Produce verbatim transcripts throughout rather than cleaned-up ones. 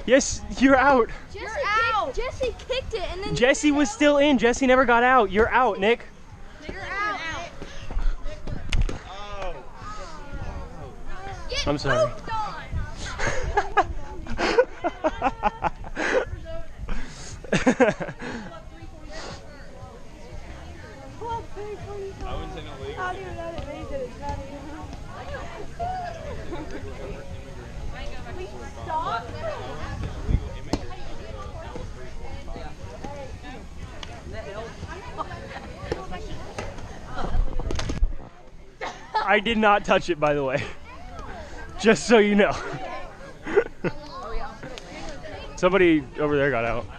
Yes, you're out. Jesse you're out. Kicked, Jesse kicked it and then Jesse was still in. Jesse never got out. You're out, Nick. You're out. Oh. Get I'm sorry. I wouldn't say no legal. How do you know it means that it's not even? Stop. I did not touch it, by the way. Just so you know. Somebody over there got out.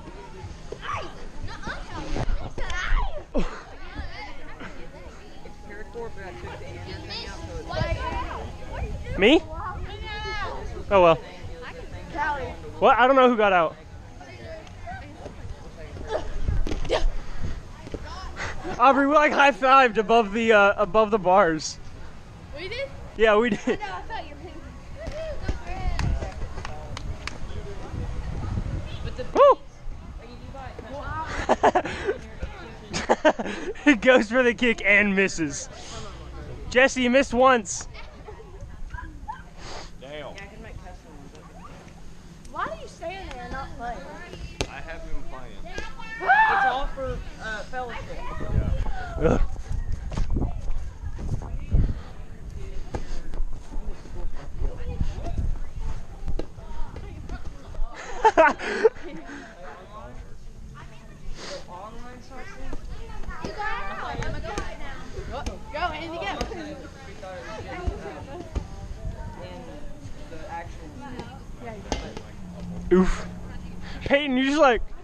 Me? Oh well. What? I don't know who got out. Aubrey, we like high-fived above the uh, above the bars. We did? Yeah, we did. I know, I thought you were. Woo! He goes for the kick and misses. Jesse, you missed once. Damn. Why do you stand there and not play? I have been playing. It's all for uh, fellowship. Ugh. Go, Andy, go. Oof. Peyton, you just like